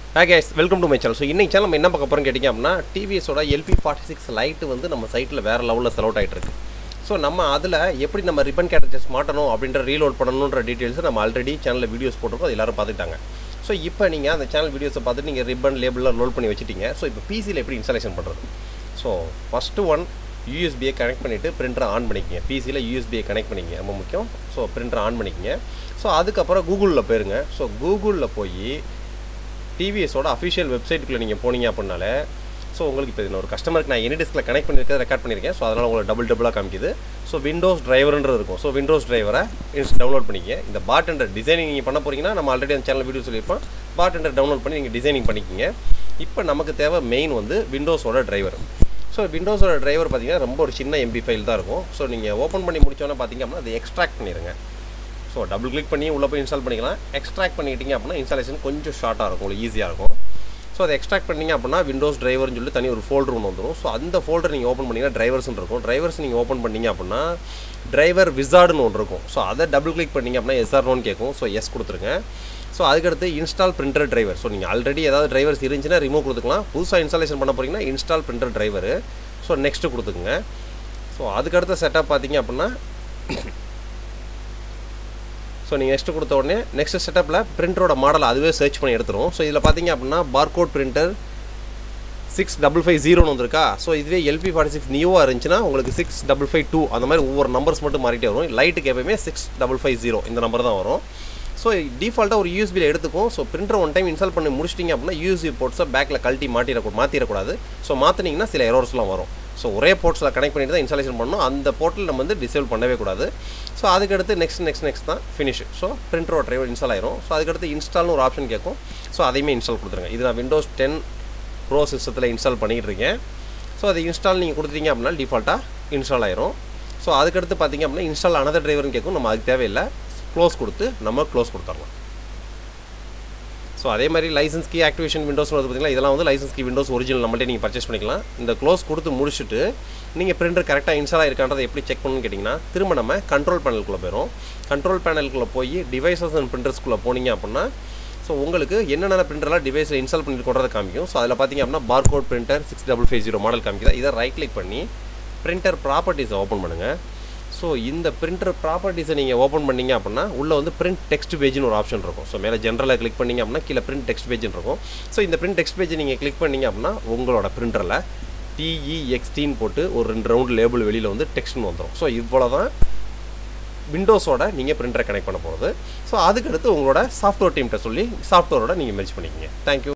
Hi guys, welcome to my channel. So இன்னைக்கு channel நம்ம என்ன பார்க்க போறோம் கேட்டிங்க அப்படினா TVS ஓட LP46LITE வந்து நம்ம சைட்ல வேற லெவல்ல செல் அவுட் ஆயிட்டு இருக்கு. சோ நம்ம அதுல எப்படி நம்ம ரிப்பன் கேரக்டர்ஸ் மாட்டணும் அப்படிங்கற ரீலோட் பண்ணனும்ன்ற டீடைல்ஸ் நம்ம ஆல்ரெடி சேனல்ல வீடியோஸ் போட்டுருக்கோம். அது எல்லாரும் பார்த்துட்டாங்க. சோ இப்போ நீங்க அந்த சேனல் வீடியோஸை பார்த்துட்டு நீங்க ரிப்பன் லேபிள்ல லோட் பண்ணி வச்சிட்டீங்க. சோ இப்போ PC ல எப்படி இன்ஸ்டாலேஷன் பண்றது? So first one USB connect பண்ணிட்டு பிரிண்டரை ஆன் பண்ணிக்கங்க. PC ல USB கனெக்ட் பண்ணிக்கங்க. ரொம்ப முக்கியம். சோ பிரிண்டரை ஆன் பண்ணிக்கங்க. சோ அதுக்கு அப்புறம் Google-ல போயிருங்க. சோ Google-ல போய் TVS ஓட அஃபிஷியல் வெப்சைட்டுக்குள்ள நீங்க போனீங்க அப்படினாலே சோ உங்களுக்கு இப்போ ஒரு கஸ்டமருக்கு நான் AnyDiskல கனெக்ட் பண்ணிருக்கேன் ரெக்கார்ட் பண்ணிருக்கேன் சோ அதனால உங்களுக்கு டபுளா காமிக்குது சோ விண்டோஸ் டிரைவர்ன்றது இருக்கும் சோ விண்டோஸ் டிரைவரை டவுன்லோட் பண்ணிக்கங்க இந்த பாட்டெண்டர் டிசைனிங் நீங்க பண்ண போறீங்கன்னா நம்ம ஆல்ரெடி அந்த சேனல் வீடியோ சொல்லிருப்போம் பாட்டெண்டர் டவுன்லோட் பண்ணி நீங்க டிசைனிங் பண்ணிக்கங்க இப்போ நமக்கு தேவை மெயின் வந்து விண்டோஸோட டிரைவர் சோ விண்டோஸோட டிரைவர் பாத்தீங்கன்னா ரொம்ப ஒரு சின்ன MB ஃபைல் தான் இருக்கும் சோ நீங்க ஓபன் பண்ணி முடிச்சோனே பாத்தீங்க அப்படினா அதை எக்ஸ்ட்ராக்ட் பண்ணிருங்க சோ டபுள் கிளிக் பண்ணி உள்ள போய் இன்ஸ்டால் பண்ணிக்கலாம் எக்ஸ்ட்ராக்ட் பண்ணிட்டீங்க அப்படினா இன்ஸ்டாலேஷன் கொஞ்சம் ஷார்ட்டா இருக்கும் உங்களுக்கு ஈஸியா இருக்கும் சோ அதை எக்ஸ்ட்ராக்ட் பண்ணீங்க அப்படினா விண்டோஸ் டிரைவர்னு சொல்லி தனி ஒரு ஃபோல்டர் ஒன்னு வந்துரும் சோ அந்த ஃபோல்டர் நீங்க ஓபன் பண்ணீங்கன்னா டிரைவர்ஸ்னு இருக்கும் டிரைவர்ஸ் நீங்க ஓபன் பண்ணீங்க அப்படினா டிரைவர் விசார்ட்னு ஒன்னு இருக்கும் சோ அதை டபுள் கிளிக் பண்ணீங்க அப்படினா எஸ் ஆர் நோன்னு கேக்கும் சோ எஸ் கொடுத்துருங்க சோ அதுக்கு அடுத்து இன்ஸ்டால் பிரிண்டர் டிரைவர் சோ நீங்க ஆல்ரெடி ஏதாவது டிரைவர்ஸ் இருந்துச்சுனா ரிமூவ் கொடுத்துக்கலாம் புதுசா இன்ஸ்டாலேஷன் பண்ண போறீங்கன்னா install printer driver so next கொடுத்துக்கங்க சோ அதுக்கு அடுத்த செட்டப் பாத்தீங்க அப்படினா சோ நீங்க நெக்ஸ்ட் கொடுத்த உடனே நெக்ஸ்ட் செட்டப்ல பிரிண்டரோட மாடல் அதுவே சர்ச் பண்ணி எடுத்துரும் சோ இதல பாத்தீங்க அப்படினா பார்கோட் பிரிண்டர் 6550 ன்னு வந்திருக்கா சோ இதுவே LP46 நியூவா இருந்துச்சுனா உங்களுக்கு 6552 அந்த மாதிரி ஒவ்வொரு நம்பர்ஸ் மட்டும் மாறிட்டே வரும் லைட்டுக்கு எப்பவுமே 6550 இந்த நம்பர் தான் வரும் சோ டிஃபால்ட்டா ஒரு USB ல எடுத்துக்கும் so printer one time install பண்ணி முடிச்சிட்டீங்க அப்படினா USB போர்ட்ஸை பேக்ல கழட்டி மாத்திர கூடாது சோ மாத்துனீங்கன்னா சில எரர்ஸ்லாம் வரும் சோ ஒரே போர்ட்ஸ்ல கனெக்ட் பண்ணிட்டு தான் இன்ஸ்டாலேஷன் பண்ணனும் அந்த போர்ட்டல் நம்ம வந்து டிசேபிள் பண்ணவே கூடாது சோ அதுக்கு அடுத்து நெக்ஸ்ட் தான் finish சோ பிரிண்டரோட டிரைவர் இன்ஸ்டால் ஆயிரும் சோ அதுக்கு அடுத்து இன்ஸ்டால்னு ஒரு ஆப்ஷன் கேக்கும் சோ அதையுமே இன்ஸ்டால் கொடுத்துருங்க இது நான் Windows 10 Pro சிஸ்டத்துல இன்ஸ்டால் பண்ணிட்டு இருக்கேன் சோ அதை இன்ஸ்டால் நீங்க கொடுத்தீங்க அப்படினா டிஃபால்ட்டா இன்ஸ்டால் ஆயிரும் சோ அதுக்கு அடுத்து பாத்தீங்க அப்படினா இன்ஸ்டால் another டிரைவர்னு கேக்கும் நம்ம அதுக்கு தேவையில்லை க்ளோஸ் கொடுத்து நம்ம க்ளோஸ் கொடுத்துறலாம் சோ அதே மாதிரி லைசென்ஸ் கீ ஆக்டிவேஷன் விண்டோஸ் வந்து பாத்தீங்களா இதெல்லாம் வந்து லைசென்ஸ் கீ விண்டோஸ் ஒரிஜினல் நம்மள்ட்ட நீங்க பர்சேஸ் பண்ணிக்கலாம் இந்த க்ளோஸ் கொடுத்து முடிச்சிட்டு நீங்க பிரிண்டர் கரெக்ட்டா இன்ஸ்டால் ஆயிருக்கான்றதை எப்படி செக் பண்ணனும்னு கேட்டிங்கனா திரும்ப நம்ம கண்ட்ரோல் பேனலுக்குள்ள போறோம் கண்ட்ரோல் பேனலுக்குள்ள போய் டிவைसेस அண்ட் பிரிண்டர்ஸ்க்குள்ள போனீங்க அப்படினா சோ உங்களுக்கு என்னென்ன பிரிண்டர்லாம் டிவைஸ்ல இன்ஸ்டால் பண்ணிருக்கோன்றதை காமிக்கும் சோ அதுல பாத்தீங்க அப்படினா பார்கோட் பிரிண்டர் 6550 மாடல் காமிக்குதா இத ரைட் கிளிக் பண்ணி பிரிண்டர் ப்ராப்பர்ட்டீஸ் ஓபன் பண்ணுங்க சோ இந்த பிரிண்டர் ப்ராப்பர்ட்டீஸை நீங்க ஓபன் பண்ணீங்க அப்படினா உள்ள வந்து பிரிண்ட் டெக்ஸ்ட் பேஜ்னு ஒரு ஆப்ஷன் இருக்கும் சோ மேல ஜெனரலா கிளிக் பண்ணீங்க அப்படினா கீழ பிரிண்ட் டெக்ஸ்ட் பேஜ்னு இருக்கும் சோ இந்த பிரிண்ட் டெக்ஸ்ட் பேஜ் நீங்க கிளிக் பண்ணீங்க அப்படினா உங்களோட பிரிண்டர்ல TEXT ன்னு போட்டு ஒரு ரெண்டு ரவுண்ட் லேபிள் வெளியில வந்து டெக்ஸ்ட்னு வந்துரும் சோ இவ்வளவுதான் விண்டோஸோட நீங்க பிரிண்டரை கனெக்ட் பண்ண போறது சோ அதுக்கு அடுத்து உங்களோட சாஃப்ட்வேர் டீம்ட்ட சொல்லி சாஃப்ட்வேரோட நீங்க மெர்ஜ் பண்ணிக்கங்க Thank you